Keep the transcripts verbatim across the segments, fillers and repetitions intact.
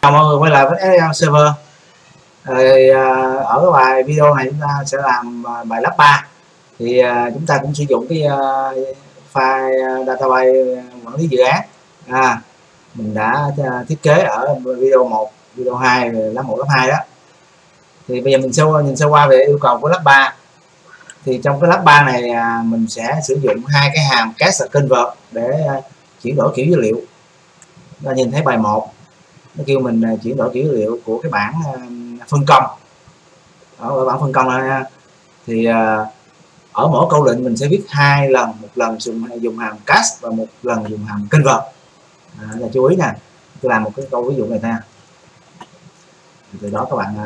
Chào mọi người quay lại với ét lờ Server. Rồi, ở cái bài video này chúng ta sẽ làm bài lắp ba. Thì chúng ta cũng sử dụng cái file database quản lý dự án. À, mình đã thiết kế ở video một, video hai, lắp một, lắp hai đó. Thì bây giờ mình sẽ nhìn sơ qua về yêu cầu của lắp ba. Thì trong cái lắp ba này mình sẽ sử dụng hai cái hàm cast và convert để chuyển đổi kiểu dữ liệu. Ta nhìn thấy bài một nó kêu mình chuyển đổi kiểu dữ liệu của cái bảng phân công. Ở bảng phân công này thì ở mỗi câu lệnh mình sẽ viết hai lần, một lần dùng dùng hàm cast và một lần dùng hàm convert. À, là chú ý nè, tôi làm một cái câu ví dụ này nha. Từ đó các bạn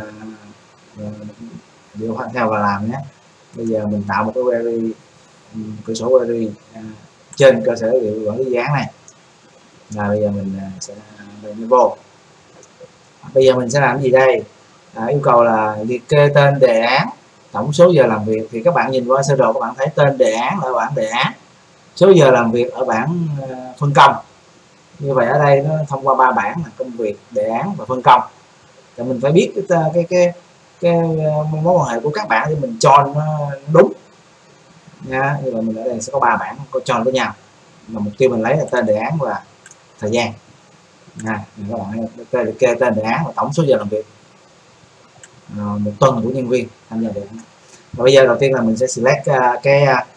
điều uh, theo và làm nhé. Bây giờ mình tạo một cái query, cửa sổ query uh, trên cơ sở dữ liệu quản lý dự án này. Là bây giờ mình uh, sẽ lên vô. Bây giờ mình sẽ làm gì đây? À, yêu cầu là liệt kê tên đề án, tổng số giờ làm việc. Thì các bạn nhìn qua sơ đồ các bạn thấy tên đề án ở bảng đề án, số giờ làm việc ở bảng uh, phân công. Như vậy ở đây nó thông qua ba bảng là công việc, đề án và phân công. Thì mình phải biết cái cái cái cái mối quan hệ của các bạn để mình cho nó đúng nha. Như vậy mình ở đây sẽ có ba bảng có tròn với nhau, mà mục tiêu mình lấy là tên đề án và thời gian. À, các bạn liệt kê tên đề án và tổng số giờ làm việc à, một tuần của nhân viên tham gia đề án. Và bây giờ đầu tiên là mình sẽ select uh, cái uh,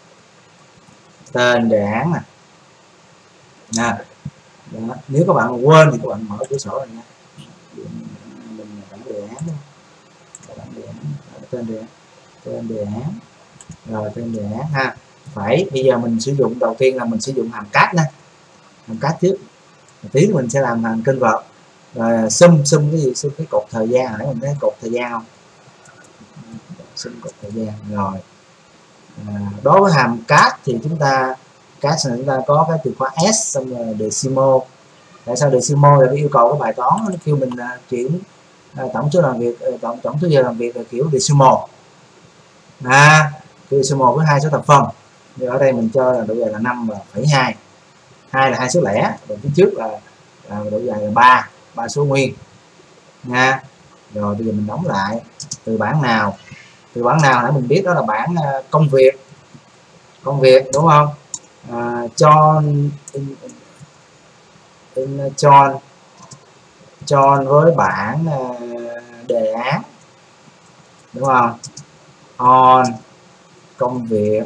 tên đề án nè. À, đó. Nếu các bạn quên thì các bạn mở cửa sổ này nha. Mình bảng đề án, bảng đề án, tên đề án, tên đề án, rồi tên đề án ha. Phải bây giờ mình sử dụng đầu tiên là mình sử dụng hàm cast nè, hàm cast trước. Một tí mình sẽ làm hàm convert. Rồi sum sum cái gì? Sum cái cột thời gian. Nãy mình thấy cột thời gian không? Sum cột thời gian. Rồi à, đối với hàm cast thì chúng ta cast là chúng ta có cái từ khóa s xong rồi decimal. Tại sao decimal là cái yêu cầu của bài toán nó kêu mình uh, chuyển uh, tổng số làm việc uh, tổng tổng số giờ làm việc là kiểu decimal. À, decimal với hai số thập phân. Thì ở đây mình cho là độ dài là năm và phẩy hai. Hai là hai số lẻ, và phía trước là, là độ dài là ba, ba số nguyên nha. Rồi bây giờ mình đóng lại từ bảng nào? Từ bảng nào nãy mình biết đó là bảng uh, công việc. Công việc đúng không? Uh, cho in, in cho cho với bảng uh, đề án đúng không? On công việc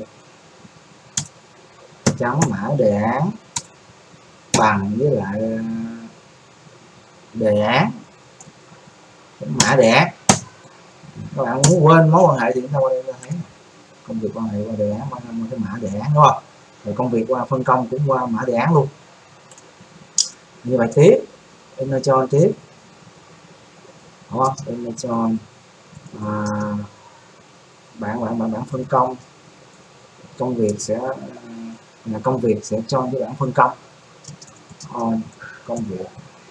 chấm mã đề án bằng với lại đề án chấm mã đề án. Các bạn muốn quên mối quan hệ thì chúng ta qua đây ta thấy công việc quan hệ qua đề án qua cái mã đề án đúng không? Rồi công việc qua phân công cũng qua mã đề án luôn. Như vậy tiếp inner cho tiếp đó, inner cho à, bạn bạn bạn bạn phân công công việc sẽ là công việc sẽ cho cái bảng phân công on công việc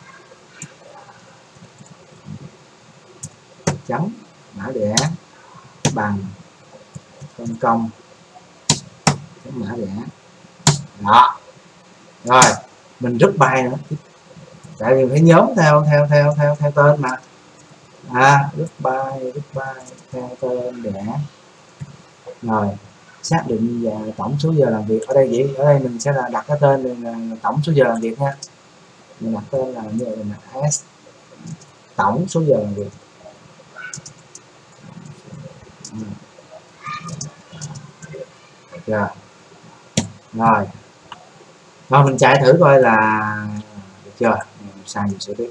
chấm mã đề án bằng phân công chấm mã đề án đó. Rồi mình rút bài nữa, tại vì phải nhóm theo theo theo theo theo tên mà. À, rút bài rút bài theo tên đề án. Rồi xác định và tổng số giờ làm việc. Ở đây vậy ở đây mình sẽ là đặt cái tên này là, là tổng số giờ làm việc nha. Mình đặt tên là như vậy là s tổng số giờ làm việc. Rồi rồi rồi mình chạy thử coi là được chưa. Mình sai mình sẽ tiếp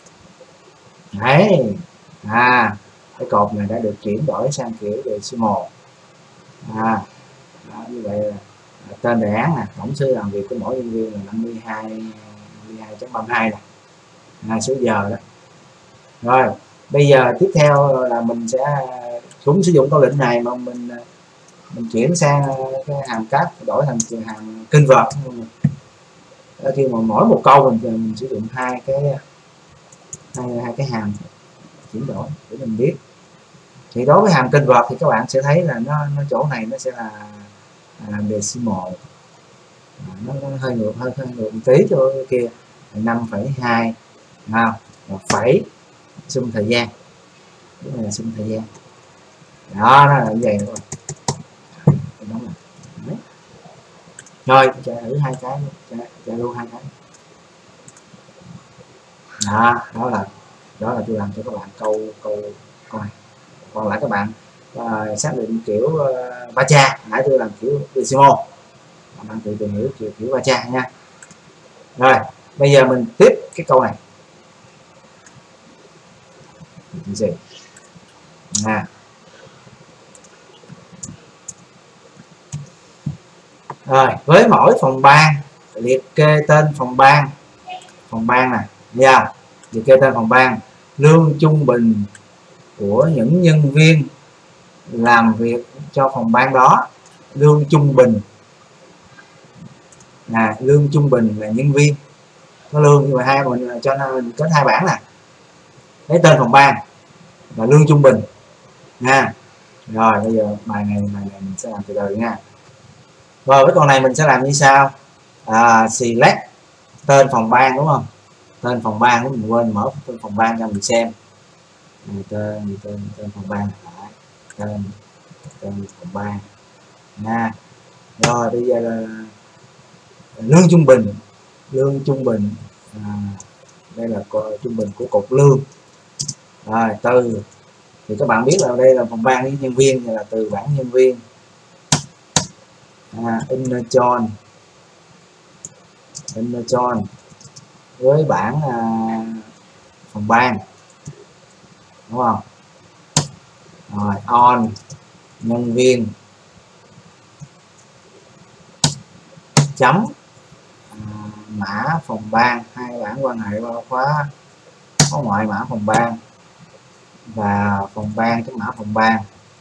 đấy. À, cái cột này đã được chuyển đổi sang kiểu decimal. À, đó, như vậy là tên đề án nè, tổng số làm việc của mỗi nhân viên là năm mươi hai chấm ba mươi hai nè, hai số giờ đó. Rồi bây giờ tiếp theo là mình sẽ cũng sử dụng câu lệnh này mà mình mình chuyển sang cái hàm cast đổi thành hàm convert. Khi mà mỗi một câu mình mình sử dụng hai cái hai, hai cái hàm chuyển đổi để mình biết. Thì đối với hàm convert thì các bạn sẽ thấy là nó, nó chỗ này nó sẽ là à, decimal. À, nó, nó hơi ngược hơi, hơi ngược một tí cho kia năm phẩy hai nào. và phẩy xung thời gian, cái này là xung thời gian đó, nó là như vậy rồi. Rồi chạy thử hai cái luôn, chạy, chạy luôn hai cái đó, đó là đó là tôi làm cho các bạn câu câu câu này. Còn lại các bạn uh, xác định kiểu uh, va cha, nãy tôi làm kiểu decimal, các bạn tự tìm hiểu kiểu kiểu va cha nha. Rồi bây giờ mình tiếp cái câu này gì à. Rồi với mỗi phòng ban liệt kê tên phòng ban, phòng ban này nha, liệt kê tên phòng ban, lương trung bình của những nhân viên làm việc cho phòng ban đó, lương trung bình à, lương trung bình là nhân viên có lương, nhưng mà hai mình cho nên mình có hai bảng nè, lấy tên phòng ban và lương trung bình nha. Rồi bây giờ bài này bài này mình sẽ làm từ từ nha. Rồi với con này mình sẽ làm như sau, à, select tên phòng ban đúng không, tên phòng ban mình quên mở tên phòng ban cho mình xem, tên tên tên phòng ban, tên tên phòng ban nha. Rồi bây giờ là lương trung bình, lương trung bình à, đây là trung bình của cột lương. Rồi từ thì các bạn biết là đây là phòng ban với nhân viên, là từ bảng nhân viên à, inner join inner join với bảng à, phòng ban đúng không. Rồi on nhân viên chấm à, mã phòng ban, hai bảng quan hệ bao khóa có ngoại mã phòng ban và phòng ban chấm mã phòng ban.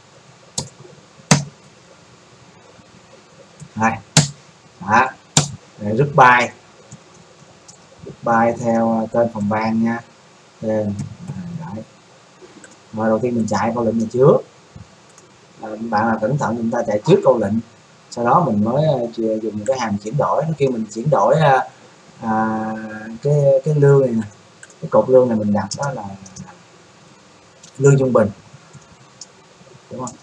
Đây đó, để rút bài rút bài theo tên phòng ban nha, tên đấy. Rồi đầu tiên mình chạy câu lệnh này trước, à, bạn là cẩn thận chúng ta chạy trước câu lệnh, sau đó mình mới uh, dùng cái hàm chuyển đổi, nó kêu mình chuyển đổi uh, à, cái cái lương này nè, cái cột lương này mình đặt đó là lương trung bình đúng không.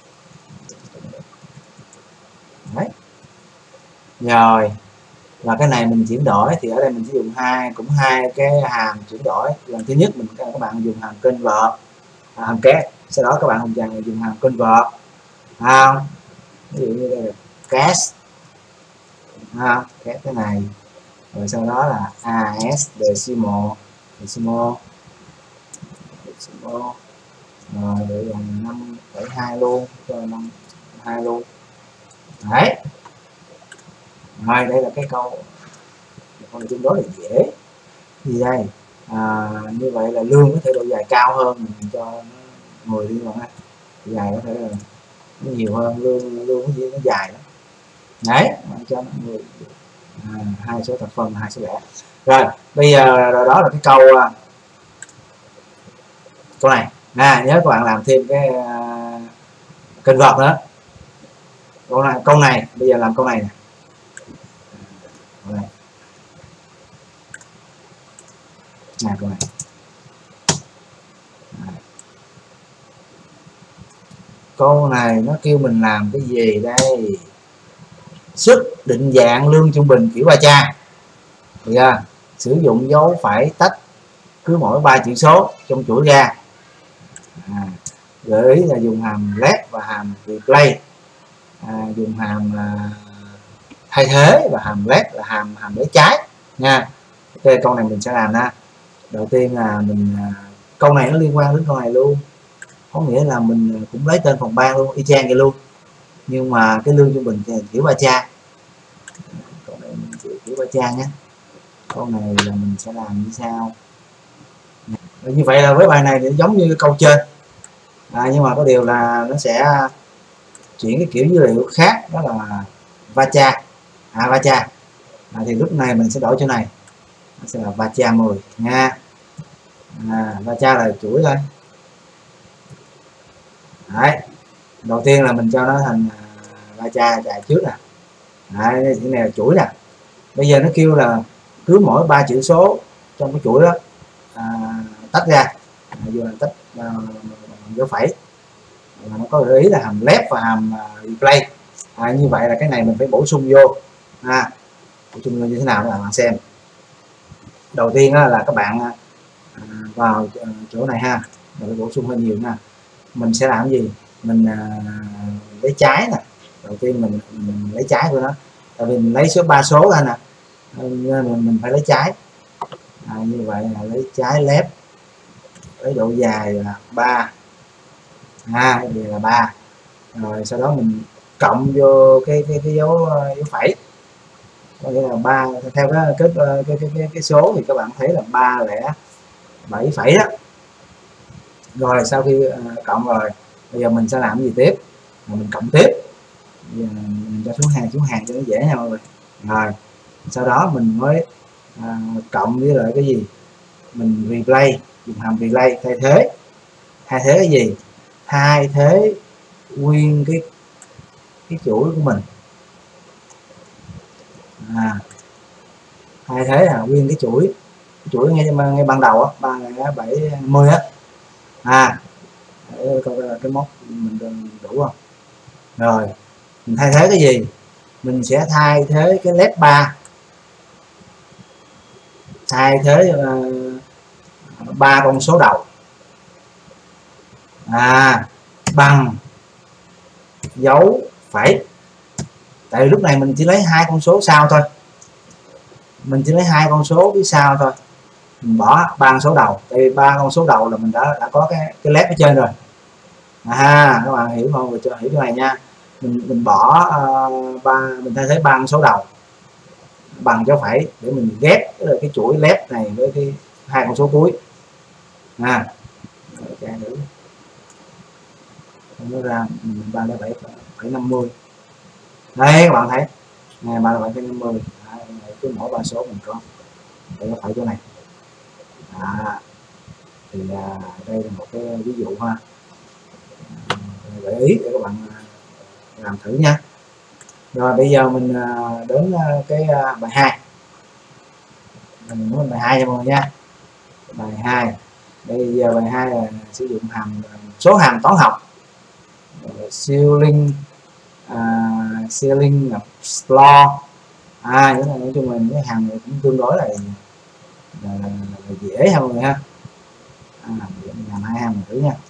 Đấy rồi, và cái này mình chuyển đổi thì ở đây mình sẽ dùng hai cũng hai cái hàm chuyển đổi. Lần thứ nhất mình các bạn dùng hàm convert, à, hàm kép, sau đó các bạn không dần dùng hàm convert không, ví dụ như đây là cast ha, kép cái này, rồi sau đó là as decimal decimal decimal, rồi để dành năm phẩy hai luôn, cho năm hai luôn. Đấy rồi, đây là cái câu câu này tương đối là dễ. Gì đây à, như vậy là lương có thể độ dài cao hơn, mình cho mười đi mà dài có thể là nó nhiều hơn, lương lương cái gì nó dài lắm. Đấy cho nó mười à, hai số thập phân, hai số lẻ. Rồi bây giờ đó là cái câu câu này à, nhớ các bạn làm thêm cái uh, kênh vợt nữa. Câu này câu này bây giờ làm câu này nè, câu này à, câu này à. Câu này nó kêu mình làm cái gì đây, xuất định dạng lương trung bình kiểu ba cha, được chưa? Sử dụng dấu phẩy tách cứ mỗi ba chữ số trong chuỗi ra, à, gợi ý là dùng hàm let và hàm replace, à, dùng hàm à, thay thế và hàm let là hàm hàm lấy trái nha. Ok, câu này mình sẽ làm nha. Đầu tiên là mình à, câu này nó liên quan đến câu này luôn, có nghĩa là mình cũng lấy tên phòng ban luôn, y chang vậy luôn, nhưng mà cái lương trung bình thì kiểu ba cha. Câu này mình chịu kiểu ba cha nhé. Câu này là mình sẽ làm như sau. Như vậy là với bài này thì giống như câu trên, à, nhưng mà có điều là nó sẽ chuyển cái kiểu dữ liệu khác, đó là va cha à, va cha à, thì lúc này mình sẽ đổi chỗ này, nó sẽ là va cha mười nha. À, va cha là chuỗi thôi. Đấy, đầu tiên là mình cho nó thành va cha chạy trước nè. Đấy, cái này là chuỗi nè. Bây giờ nó kêu là cứ mỗi ba chữ số trong cái chuỗi đó, à, tách ra, vô là tách bằng dấu phẩy, và nó có gợi ý là hàm left và hàm replay. À, như vậy là cái này mình phải bổ sung vô. À, bổ sung vô như thế nào các bạn xem. Đầu tiên là các bạn à, vào chỗ này ha, rồi bổ sung hơi nhiều nha. Mình sẽ làm gì? Mình à, lấy trái nè. Đầu tiên mình, mình lấy trái của nó, tại vì mình lấy số ba số ra nè, nên mình, mình phải lấy trái. À, như vậy là lấy trái left, lấy độ dài là ba, à đây là ba, rồi sau đó mình cộng vô cái cái, cái dấu dấu phẩy, có nghĩa là ba theo cái cái, cái cái cái cái số thì các bạn thấy là ba lẻ bảy phẩy đó. Rồi sau khi uh, cộng rồi, bây giờ mình sẽ làm cái gì tiếp? Rồi mình cộng tiếp, bây giờ mình cho xuống hàng xuống hàng cho nó dễ nha mọi người. Rồi sau đó mình mới uh, cộng với lại cái gì? Mình replay, dùng hàm replay thay thế. Thay thế cái gì? Thay thế nguyên cái cái chuỗi của mình. À, thay thế là nguyên cái chuỗi, cái chuỗi ngay ngay ban đầu á, ba bảy mươi á. À, để coi cái mốc mình đủ không. Rồi mình thay thế cái gì? Mình sẽ thay thế cái left ba, thay thế ba uh, con số đầu, à, bằng dấu phẩy. Tại vì lúc này mình chỉ lấy hai con số sau thôi, mình chỉ lấy hai con số phía sau thôi, mình bỏ ba con số đầu. Tại vì ba con số đầu là mình đã đã có cái cái left ở trên rồi. À, các bạn hiểu không? Rồi cho hiểu cái này nha. Mình mình bỏ uh, ba mình thay thế ba con số đầu bằng dấu phẩy để mình ghép cái, cái chuỗi left này với cái hai con số cuối. À, nó ra ba mươi bảy phẩy năm mươi. Đây các bạn thấy này, ba mươi bảy phẩy năm mươi. Cứ mỗi ba số mình có để có phải chỗ này. À, thì à, đây là một cái ví dụ ha, à, gợi ý để các bạn làm thử nha. Rồi bây giờ mình à, đến à, cái à, bài hai. Mình nói bài hai cho mọi người nha. Bài hai, bây giờ bài hai là sử dụng hàm số hàm toán học. Ceiling, uh, ceiling, floor, à những này nói chung là những cái hàm này cũng tương đối là, là, là, là dễ ha mọi người ha. À, mình làm hai hàm thử nha.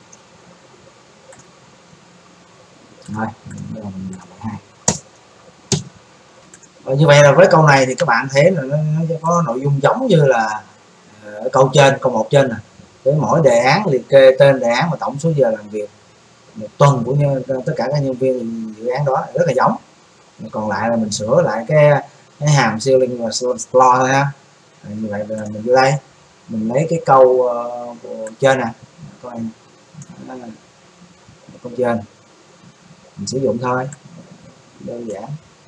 Rồi mình làm bài hai. Và như vậy là với câu này thì các bạn thấy là nó, nó có nội dung giống như là ở câu trên, câu một trên nè. Với mỗi đề án liệt kê tên đề án và tổng số giờ làm việc một tuần của nhân, tất cả các nhân viên dự án đó, rất là giống. Còn lại là mình sửa lại cái, cái hàm ceiling và floor thôi ha. Như vậy là mình vô đây mình lấy cái câu uh, trên nè, câu này câu trên mình sử dụng thôi, đơn giản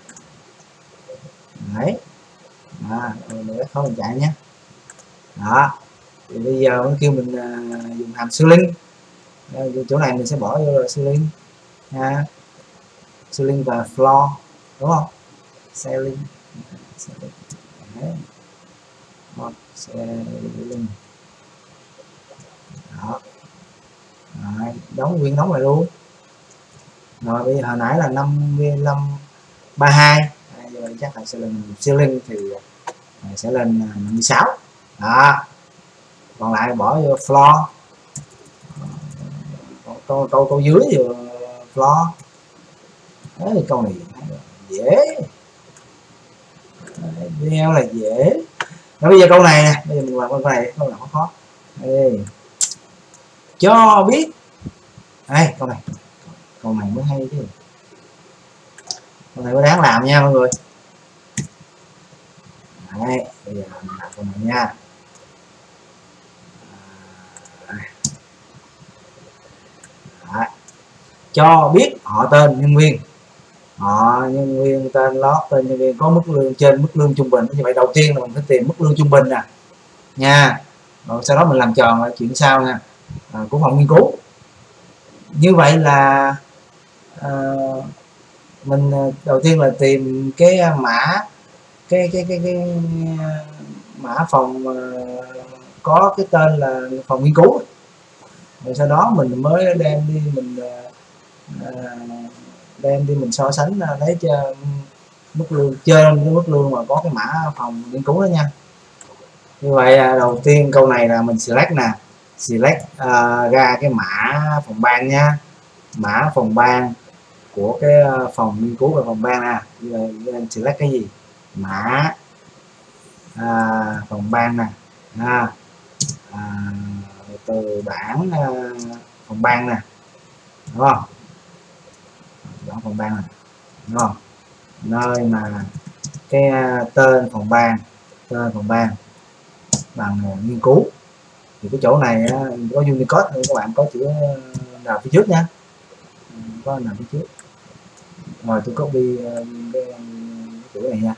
đấy. À, mình rất khó mình chạy nhé. Đó thì bây giờ nó kêu mình uh, dùng hàm ceiling. Chỗ này mình sẽ bỏ vô là ceiling ha, ceiling và floor đúng không? Ceiling, ceiling. Đó. Rồi, đóng nguyên đóng lại luôn. Rồi bây giờ hồi nãy là năm mươi lăm ba mươi hai, giờ chắc là sẽ lên ceiling thì sẽ lên năm mươi sáu. Đó. Còn lại bỏ vô floor, câu câu câu dưới thì floor. Đấy, câu này dễ, video là dễ. Đó, bây giờ câu này nè, bây giờ mình làm câu này, câu nào khó khó. Đây. Cho biết, đây câu này, câu này mới hay chứ, câu này mới đáng làm nha mọi người. Đấy, bây giờ mình làm câu này nha. Đấy. Cho biết họ tên nhân viên, họ nhân viên tên lót tên nhân viên có mức lương trên mức lương trung bình. Như vậy đầu tiên là mình phải tìm mức lương trung bình nè nha, rồi sau đó mình làm tròn lại chuyện sau nha, à, của phòng nghiên cứu. Như vậy là à, mình đầu tiên là tìm cái mã cái cái cái, cái mã phòng có cái tên là phòng nghiên cứu, rồi sau đó mình mới đem đi mình à, đem đi mình so sánh lấy cho mức lương trên cái mức lương mà có cái mã phòng nghiên cứu đó nha. Như vậy đầu tiên câu này là mình select nè, select uh, ra cái mã phòng ban nha, mã phòng ban của cái phòng nghiên cứu và phòng ban nè. Nên select cái gì, mã à, phòng ban nè, à, à, từ bảng à, phòng ban nè, đúng không, bảng phòng ban nè, đúng không, nơi mà cái tên phòng ban, tên phòng ban bằng nghiên cứu. Thì cái chỗ này có Unicode nên các bạn có chữ nào phía trước nha, có nằm phía trước. Rồi tôi copy cái chữ này nha,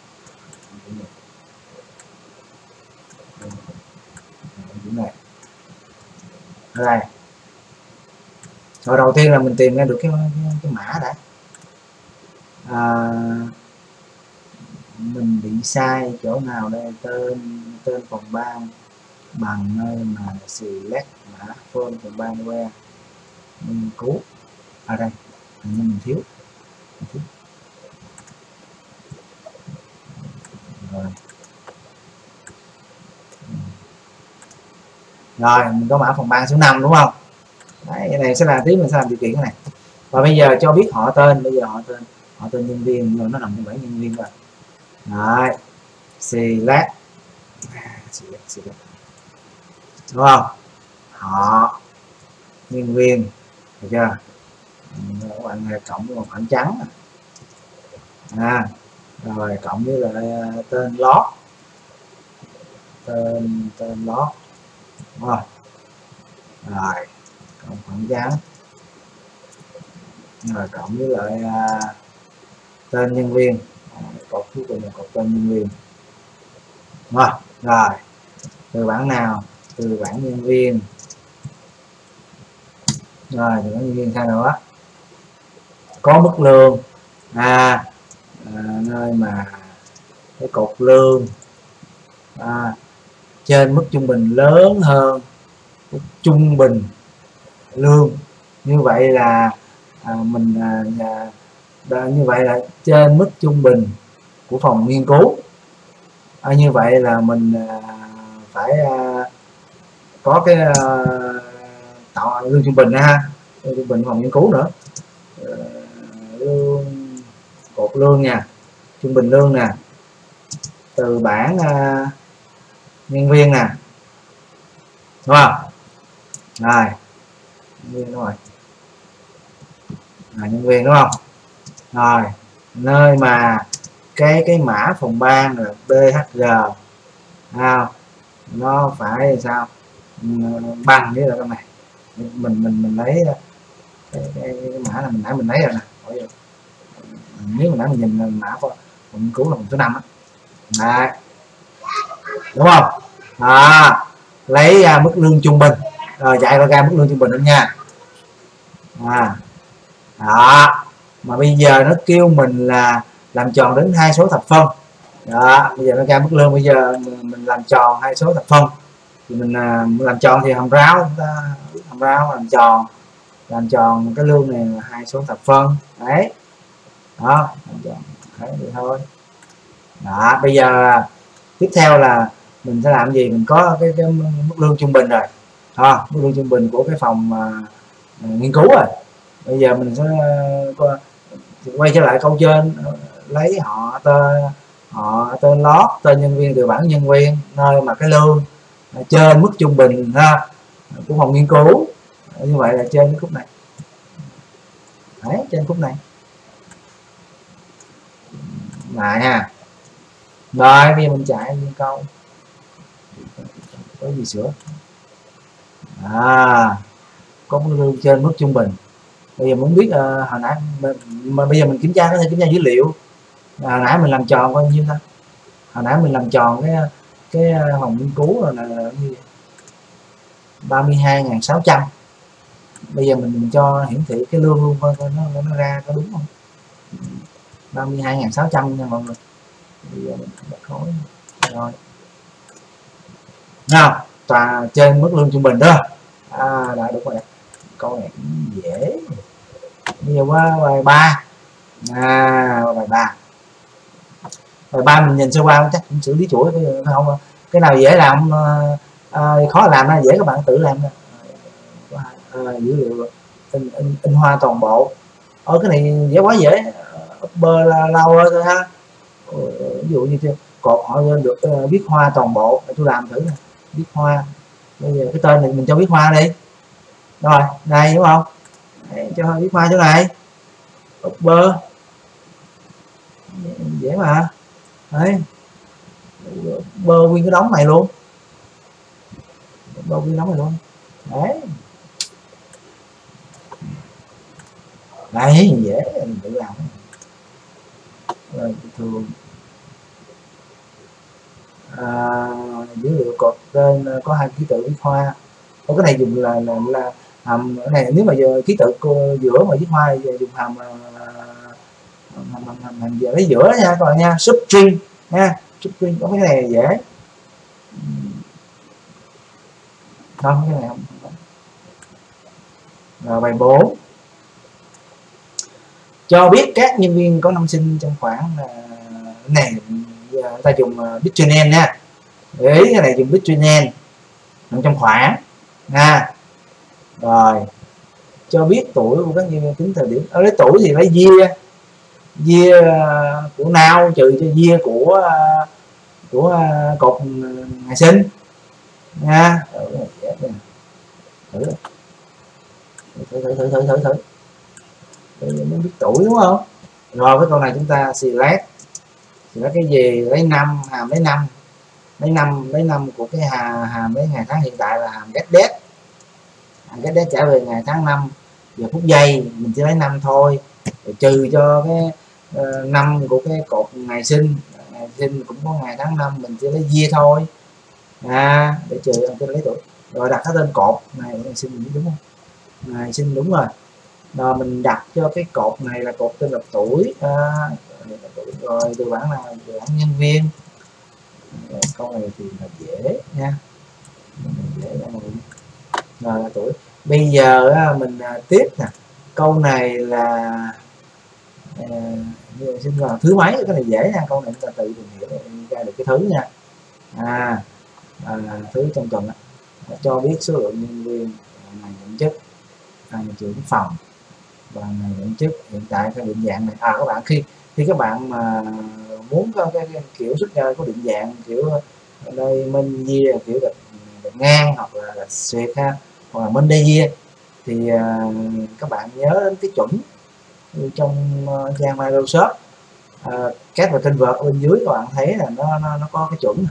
chữ này ở đây. Rồi đầu tiên là mình tìm ra được cái, cái, cái mã đã. À, mình bị sai chỗ nào đây, tên tên phòng ban bằng nơi mà select mã phone phòng ban where nghiên cứu ở đây, nhưng mình thiếu, mình thiếu. Rồi. Rồi mình có mã phòng ban số năm đúng không? Đấy, cái này sẽ là tí mình sẽ làm điều kiện cái này. Và bây giờ cho biết họ tên, bây giờ họ tên họ tên nhân viên, nhưng nó nằm trong bảng nhân viên rồi. Đấy, select, select, select. Đúng không? Họ nhân viên, được chưa? Các bạn cộng với một khoảng trắng, à, rồi cộng với lại tên lót, tên tên lót, đúng không? Rồi cộng khoảng trắng, rồi cộng với lại à, tên nhân viên, cột cuối cùng là cột tên nhân viên. Rồi, rồi từ bảng nào, từ bảng nhân viên, rồi từ bảng nhân viên sao nữa, có mức lương, à, à nơi mà cái cột lương à, trên mức trung bình lớn hơn trung bình lương. Như vậy là à, mình à, à, như vậy là trên mức trung bình của phòng nghiên cứu. À, như vậy là mình à, phải à, có cái à, tạo lương trung bình ha, lương trung bình phòng nghiên cứu nữa, à, lương, cột lương nha, trung bình lương nè, từ bảng à, nhân viên nè, đúng không? Rồi nhân viên, đúng rồi, à, nhân viên đúng không? Rồi nơi mà cái cái mã phòng ban là bê hát giê, à, nó phải sao bằng với là cái này, mình mình mình lấy cái, cái, cái mã là mình nãy mình lấy rồi nè. Nếu mình nãy mình nhìn mã của nghiên cứu là một số năm á, đấy, đúng không? À, lấy uh, mức lương trung bình, rồi chạy ra mức lương trung bình luôn nha. À, đó, mà bây giờ nó kêu mình là làm tròn đến hai số thập phân. Đó, bây giờ nó ra mức lương, bây giờ mình làm tròn hai số thập phân thì mình uh, làm tròn thì hồng ráo, chúng ta hồng ráo làm tròn, làm tròn cái lương này là hai số thập phân. Đấy, đó, làm tròn đấy vậy thôi. Đó, bây giờ tiếp theo là mình sẽ làm gì, mình có cái, cái mức lương trung bình rồi, à, mức lương trung bình của cái phòng uh, nghiên cứu rồi. Bây giờ mình sẽ uh, quay trở lại câu trên, uh, lấy họ tên, họ tên lót, tên nhân viên từ bảng nhân viên, nơi mà cái lương uh, trên mức trung bình ha, của phòng nghiên cứu. Như vậy là trên cái khúc này, đấy, trên khúc này lại ha. Rồi bây giờ mình chạy liên câu, có gì sửa, à, có mức lương trên mức trung bình. Bây giờ muốn biết uh, hồi nãy mà bây giờ mình kiểm tra, có thể kiểm tra dữ liệu, hồi nãy mình làm tròn bao nhiêu ta, hồi nãy mình làm tròn cái cái phòng nghiên cứu rồi là ba mươi hai nghìn sáu trăm. Bây giờ mình, mình cho hiển thị cái lương luôn coi nó, nó ra có đúng không, ba mươi hai nghìn sáu trăm nha mọi người. Bây giờ mình bật khối rồi nào, toàn trên mức lương trung bình đó. À, đã đúng rồi. Câu này cũng dễ. Bây giờ qua bài ba. À, bài ba. Bài ba mình nhìn sơ qua chắc cũng xử lý chuỗi, không cái nào dễ làm à, khó làm nó dễ các bạn tự làm. À, dữ liệu in, in, in hoa toàn bộ. Ở cái này dễ quá dễ. Upper là lower thôi ha. Ví dụ như cột họ được uh, viết hoa toàn bộ, tôi làm thử nè, viết hoa. Bây giờ cái tên này mình cho viết hoa đi. Rồi đây đúng không? Đấy, cho viết hoa chỗ này. Upper dễ mà. Đấy, bơ nguyên cái đống này luôn, bơ nguyên đống này luôn. Đấy, đấy dễ mình tự làm. Rồi thường à, dữ liệu cột tên có hai ký tự viết hoa. Có cái này dùng là là, là hàm cái này, nếu mà giờ ký tự giữa mà viết hoa dùng hàm hàm hàm, hàm, hàm giờ lấy giữa nha các bạn nha, substring nha, substring. Có cái này dễ không, cái này không. Rồi bài bốn, cho biết các nhân viên có năm sinh trong khoảng này, người ta dùng Dictionary nha, để ý cái này dùng Dictionary trong khoảng nha. Rồi cho biết tuổi của các nhân viên tính thời điểm, ở lấy tuổi thì lấy year, year của nào trừ cho year của của cột ngày sinh nha. Thử thử thử thử thử thử thử để mới biết tuổi đúng không? Rồi với câu này chúng ta select select cái gì, lấy năm, hàm lấy năm, lấy năm lấy năm của cái hà, hàm lấy ngày tháng hiện tại là hàm get date, hàm get date trả về ngày tháng năm giờ phút giây, mình chỉ lấy năm thôi. Rồi trừ cho cái uh, năm của cái cột ngày sinh, ngày sinh cũng có ngày tháng năm, mình chỉ lấy year thôi à, để trừ cái lấy tuổi. Rồi đặt cái tên cột này, ngày sinh mình biết đúng không? Ngày sinh đúng rồi. Rồi mình đặt cho cái cột này là cột tên là tuổi à, rồi từ bản nào, từ bản nhân viên. Rồi, câu này thì là dễ nha, dễ ra rồi. Rồi là tuổi. Bây giờ mình tiếp nè, câu này là à, xin vào thứ mấy, cái này dễ nha, câu này chúng ta tự tìm hiểu ra được cái thứ nha. À, à thứ trong tuần đó. Cho biết số lượng nhân viên, ngày nhận chức, ngày trưởng phòng và ngày nhận chức hiện tại theo định dạng này. À các bạn, khi khi các bạn mà muốn có cái, cái kiểu xuất ra có định dạng kiểu đây minh year kiểu gạch, gạch ngang hoặc là gạch xuyệt ha, hoặc là Monday year thì uh, các bạn nhớ đến cái chuẩn trong uh, trang Microsoft uh, các và trên vợt bên dưới các bạn thấy là nó nó, nó có cái chuẩn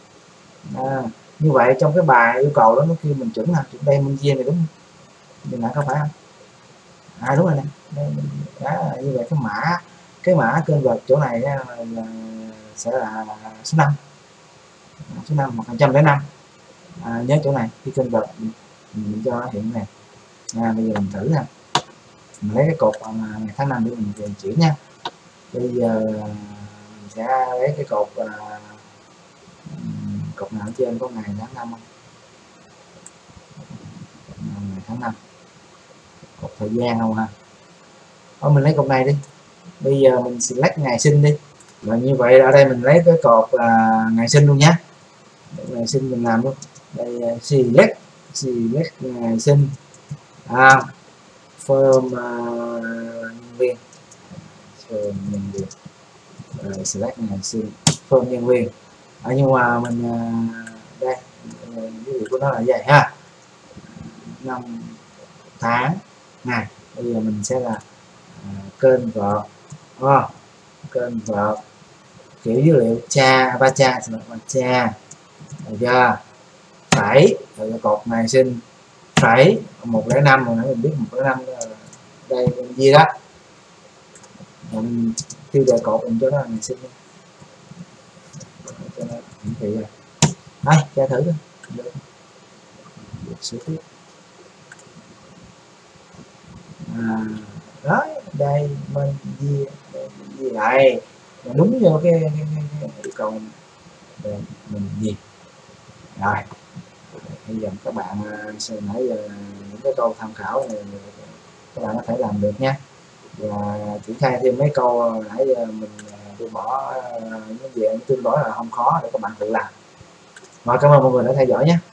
à, như vậy trong cái bài yêu cầu đó nó kêu mình chuẩn là chuẩn đây minh year này đúng không? Nhưng lại không phải không? À đúng rồi nè. Đó, như vậy cái mã cái mã kênh vợt chỗ này là, là sẽ là số năm, số năm một trăm lẻ năm. À, nhớ chỗ này cái kênh vợt mình, mình cho hiện này. À, bây giờ mình thử nha, mình lấy cái cột ngày tháng năm để mình vận chuyển nha. Bây giờ mình sẽ lấy cái cột uh, cột nào ở trên có ngày tháng năm không? Ngày tháng năm, cột thời gian không ha? Thôi mình lấy cột này đi. Bây giờ mình select ngày sinh đi. Và như vậy ở đây mình lấy cái cột uh, ngày sinh luôn nhé. Ngày sinh mình làm luôn. Đây uh, select select ngày sinh. À, form uh, nhân viên, form nhân viên. Rồi select ngày sinh, form nhân viên. À, nhưng mà mình uh, đây ví dụ của nó là vậy ha, năm tháng ngày. Bây giờ mình sẽ là uh, kênh vợ à, kênh vợ kiểu dữ liệu cha ba cha và cha được chưa, phẩy rồi cột ngày sinh phẩy một lẻ năm, rồi nãy mình biết một lẻ năm đây bên gì đó, mình tiêu đề cột mình cho nó là ngày sinh cho nó hiển thị rồi. Đây tra thử đi, sửa tiếp. À, đó đây mình gì gì lại đúng vô cái yêu cầu mình gì rồi hy vọng các bạn nãy giờ những cái câu tham khảo này các bạn có thể làm được nha, và triển khai thêm mấy câu nãy giờ mình tôi bỏ những dạng tương đối là không khó để các bạn tự làm. Rồi, cảm ơn mọi người đã theo dõi nhé.